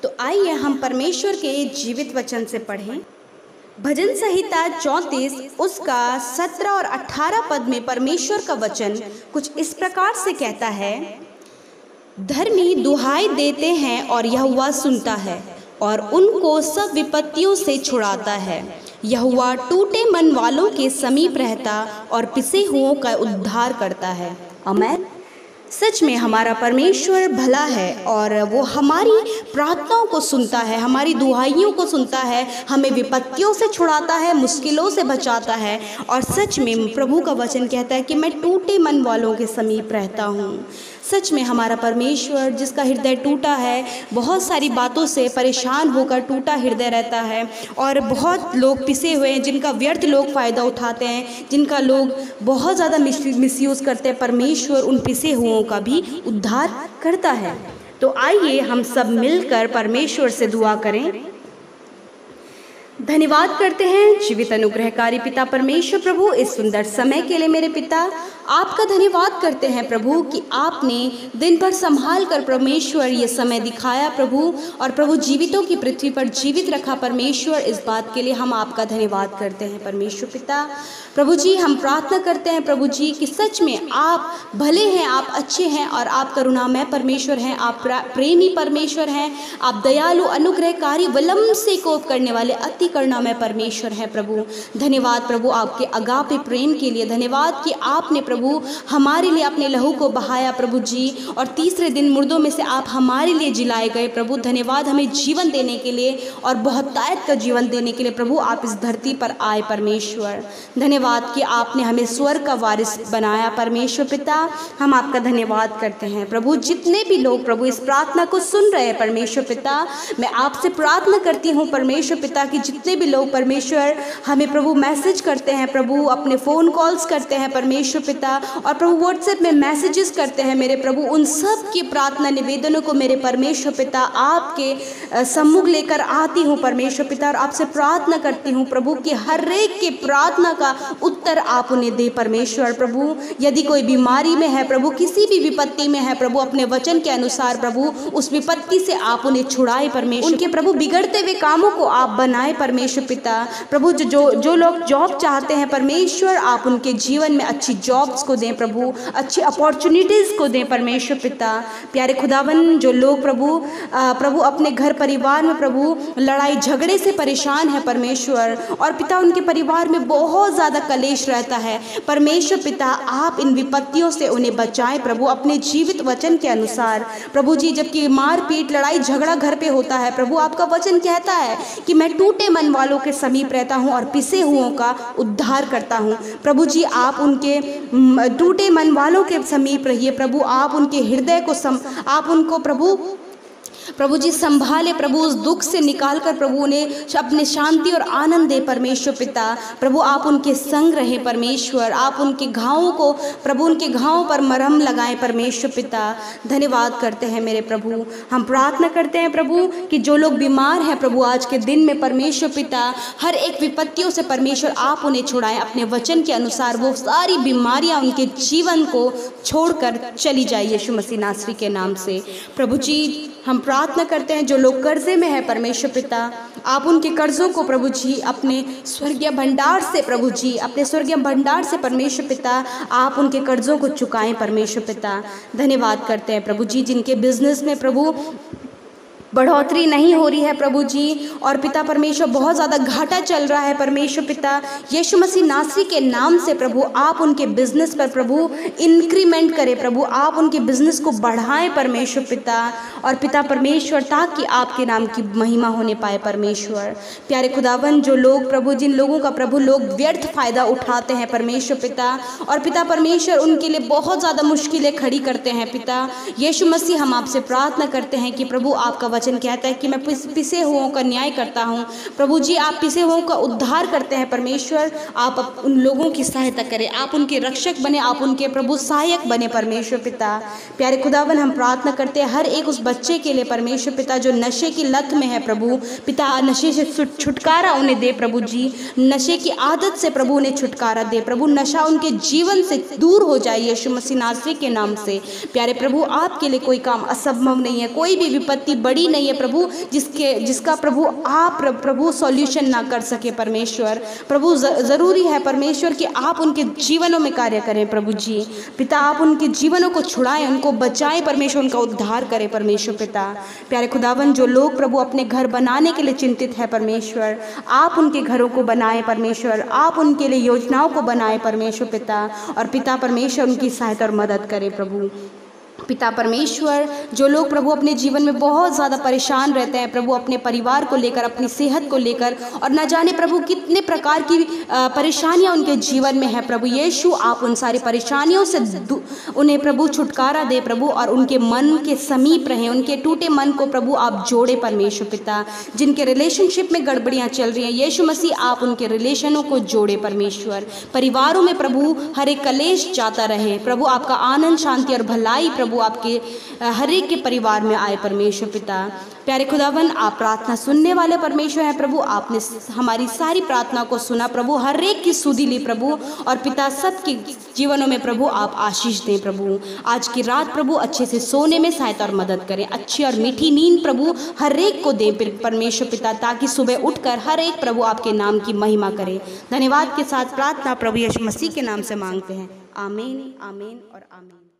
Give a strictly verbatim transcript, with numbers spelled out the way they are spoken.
तो आइए हम परमेश्वर के जीवित वचन से पढ़ें। भजन संहिता चौंतीस उसका सत्रह और अठारह पद में परमेश्वर का वचन कुछ इस प्रकार से कहता है, धर्मी दुहाई देते हैं और यहोवा सुनता है और उनको सब विपत्तियों से छुड़ाता है। यहोवा टूटे मन वालों के समीप रहता और पिसे हुओं का उद्धार करता है। आमीन। सच में हमारा परमेश्वर भला है और वो हमारी प्रार्थनाओं को सुनता है, हमारी दुहाइयों को सुनता है, हमें विपत्तियों से छुड़ाता है, मुश्किलों से बचाता है। और सच में प्रभु का वचन कहता है कि मैं टूटे मन वालों के समीप रहता हूँ। सच में हमारा परमेश्वर जिसका हृदय टूटा है, बहुत सारी बातों से परेशान होकर टूटा हृदय रहता है और बहुत लोग पिसे हुए हैं, जिनका व्यर्थ लोग फ़ायदा उठाते हैं, जिनका लोग बहुत ज़्यादा मिसयूज़ करते हैं, परमेश्वर उन पिसे हुओं का भी उद्धार करता है। तो आइए हम सब मिलकर परमेश्वर से दुआ करें। धन्यवाद करते हैं जीवित अनुग्रहकारी पिता परमेश्वर प्रभु इस सुंदर समय के लिए। मेरे पिता आपका धन्यवाद करते हैं प्रभु कि आपने दिन भर संभाल कर परमेश्वर ये समय दिखाया प्रभु, और प्रभु जीवितों की पृथ्वी पर जीवित रखा परमेश्वर। इस बात के लिए हम आपका धन्यवाद करते हैं परमेश्वर पिता। प्रभु जी हम प्रार्थना करते हैं प्रभु जी कि सच में आप भले हैं, आप अच्छे हैं और आप करुणामय परमेश्वर हैं, आप प्रेमी परमेश्वर हैं, आप दयालु अनुग्रहकारी विलंब से कोप करने वाले अति करुणामय परमेश्वर है प्रभु। धन्यवाद प्रभु आपके अगापे प्रेम के लिए। धन्यवाद कि आपने प्रभु हमारे लिए अपने लहू को बहाया प्रभु जी, और तीसरे दिन मुर्दों में से आप हमारे लिए जिलाए गए प्रभु। धन्यवाद हमें जीवन देने के लिए और बहुतायत का जीवन देने के लिए प्रभु आप इस धरती पर आए परमेश्वर। धन्यवाद कि आपने हमें स्वर्ग का वारिस बनाया परमेश्वर पिता। हम आपका धन्यवाद करते हैं प्रभु। जितने भी लोग प्रभु इस प्रार्थना को सुन रहे हैं परमेश्वर पिता, मैं आपसे प्रार्थना करती हूँ परमेश्वर पिता कि जितने भी लोग परमेश्वर हमें प्रभु मैसेज करते हैं प्रभु, अपने फ़ोन कॉल्स करते हैं परमेश्वर पिता, और प्रभु व्हाट्सएप में मैसेजेस करते हैं मेरे प्रभु, उन सब की प्रार्थना निवेदनों को मेरे परमेश्वर पिता आपके सम्मुख लेकर आती हूँ परमेश्वर पिता, और आपसे प्रार्थना करती हूँ प्रभु कि हर एक की प्रार्थना का उत्तर आप उन्हें दे परमेश्वर प्रभु। यदि कोई बीमारी में है प्रभु, किसी भी विपत्ति में है प्रभु, अपने वचन के अनुसार प्रभु उस विपत्ति से आप उन्हें छुड़ाए परमेश्वर। उनके प्रभु बिगड़ते हुए कामों को आप बनाए परमेश्वर पिता। प्रभु जो जो जो लोग जॉब चाहते हैं परमेश्वर, आप उनके जीवन में अच्छी जॉब्स को दें प्रभु, अच्छी अपॉर्चुनिटीज़ को दें परमेश्वर पिता। प्यारे खुदावन जो लोग प्रभु प्रभु अपने घर परिवार में प्रभु लड़ाई झगड़े से परेशान है परमेश्वर, और पिता उनके परिवार में बहुत ज़्यादा कलेश रहता है परमेश्वर पिता, आप इन विपत्तियों से उन्हें बचाएं प्रभु अपने जीवित वचन के अनुसार प्रभु जी। जबकि मारपीट लड़ाई झगड़ा घर पे होता है प्रभु, आपका वचन कहता है कि मैं टूटे मन वालों के समीप रहता हूँ और पिसे हुओं का उद्धार करता हूँ प्रभु जी। आप उनके टूटे मन वालों के समीप रहिए प्रभु, आप उनके हृदय को सम आप उनको प्रभु प्रभु जी संभाले प्रभु, उस दुख से निकाल कर प्रभु उन्हें अपने शांति और आनंद दे परमेश्वर पिता। प्रभु आप उनके संग रहे परमेश्वर, आप उनके घावों को प्रभु उनके घावों पर मरहम लगाएं परमेश्वर पिता। धन्यवाद करते हैं मेरे प्रभु। हम प्रार्थना करते हैं प्रभु कि जो लोग बीमार हैं प्रभु आज के दिन में परमेश्वर पिता, हर एक विपत्तियों से परमेश्वर आप उन्हें छुड़ाएं अपने वचन के अनुसार। वो सारी बीमारियां उनके जीवन को छोड़कर चली जाए यीशु मसीह नासरी के नाम से प्रभु जी। हम प्रार्थना करते हैं जो लोग कर्जे में है परमेश्वर पिता, आप उनके कर्जों को प्रभु जी अपने स्वर्गीय भंडार से प्रभु जी अपने स्वर्गीय भंडार से परमेश्वर पिता आप उनके कर्जों को चुकाएं परमेश्वर पिता। धन्यवाद करते हैं प्रभु जी जिनके बिजनेस में प्रभु बढ़ोतरी नहीं हो रही है प्रभु जी, और पिता परमेश्वर बहुत ज़्यादा घाटा चल रहा है परमेश्वर पिता। यीशु मसीह नासरी के नाम से प्रभु आप उनके बिजनेस पर प्रभु इंक्रीमेंट करें प्रभु, आप उनके बिजनेस को बढ़ाएं परमेश्वर पिता। और पिता परमेश्वर ताकि आपके नाम की महिमा होने पाए परमेश्वर। प्यारे खुदावन जो लोग प्रभु जिन लोगों का प्रभु लोग व्यर्थ फ़ायदा उठाते हैं परमेश्वर पिता, और पिता परमेश्वर उनके लिए बहुत ज़्यादा मुश्किलें खड़ी करते हैं पिता यीशु मसीह, हम आपसे प्रार्थना करते हैं कि प्रभु आपका वचन कहता है कि मैं पिसे हुओं का न्याय करता हूँ प्रभु जी। आप पिसे हुओं का उद्धार करते हैं परमेश्वर। आप उन लोगों की सहायता करें, आप उनके रक्षक बने, आप उनके प्रभु सहायक बने परमेश्वर पिता। प्यारे खुदावन हम प्रार्थना करते हैं हर एक उस बच्चे के लिए परमेश्वर पिता जो नशे की लत में है प्रभु पिता, नशे से छुटकारा उन्हें दे प्रभु जी, नशे की आदत से प्रभु उन्हें छुटकारा दे प्रभु, नशा उनके जीवन से दूर हो जाए यीशु मसीह नासरी के नाम से। प्यारे प्रभु आपके लिए कोई काम असंभव नहीं है, कोई भी विपत्ति बड़ी नहीं है प्रभु जिसके जिसका प्रभु आप प्रभु सॉल्यूशन ना कर सके परमेश्वर। प्रभु ज़रूरी है परमेश्वर कि आप उनके जीवनों में कार्य करें प्रभु जी। पिता आप उनके जीवनों को छुड़ाएं, उनको बचाएं परमेश्वर, उनका उद्धार करें परमेश्वर पिता। प्यारे खुदावन, जो लोग प्रभु अपने घर बनाने के लिए चिंतित है परमेश्वर, आप उनके घरों को बनाएं परमेश्वर, आप उनके लिए योजनाओं को बनाएं परमेश्वर पिता। और पिता परमेश्वर उनकी सहायता और मदद करें प्रभु। पिता परमेश्वर, जो लोग प्रभु अपने जीवन में बहुत ज़्यादा परेशान रहते हैं प्रभु, अपने परिवार को लेकर, अपनी सेहत को लेकर, और न जाने प्रभु कितने प्रकार की परेशानियां उनके जीवन में है प्रभु यीशु, आप उन सारी परेशानियों से उन्हें प्रभु छुटकारा दे प्रभु, और उनके मन के समीप रहें, उनके टूटे मन को प्रभु आप जोड़े परमेश्वर पिता। जिनके रिलेशनशिप में गड़बड़ियाँ चल रही हैं यीशु मसीह, आप उनके रिलेशनों को जोड़े परमेश्वर। परिवारों में प्रभु हर एक कलेश जाता रहे प्रभु, आपका आनंद, शांति और भलाई प्रभु आपके हर एक के परिवार में आए परमेश्वर पिता। प्यारे खुदावन, आप प्रार्थना सुनने वाले परमेश्वर हैं प्रभु, आपने हमारी सारी प्रार्थना को सुना प्रभु, हर एक की सुधि ली प्रभु, और पिता सबके जीवनों में प्रभु आप आशीष दें प्रभु। आज की रात प्रभु अच्छे से सोने में सहायता और मदद करें, अच्छी और मीठी नींद प्रभु हर एक को दें परमेश्वर पिता, ताकि सुबह उठकर हर एक प्रभु आपके नाम की महिमा करे। धन्यवाद के साथ प्रार्थना प्रभु यीशु मसीह के नाम से मांगते हैं, आमीन, आमीन और आमीन।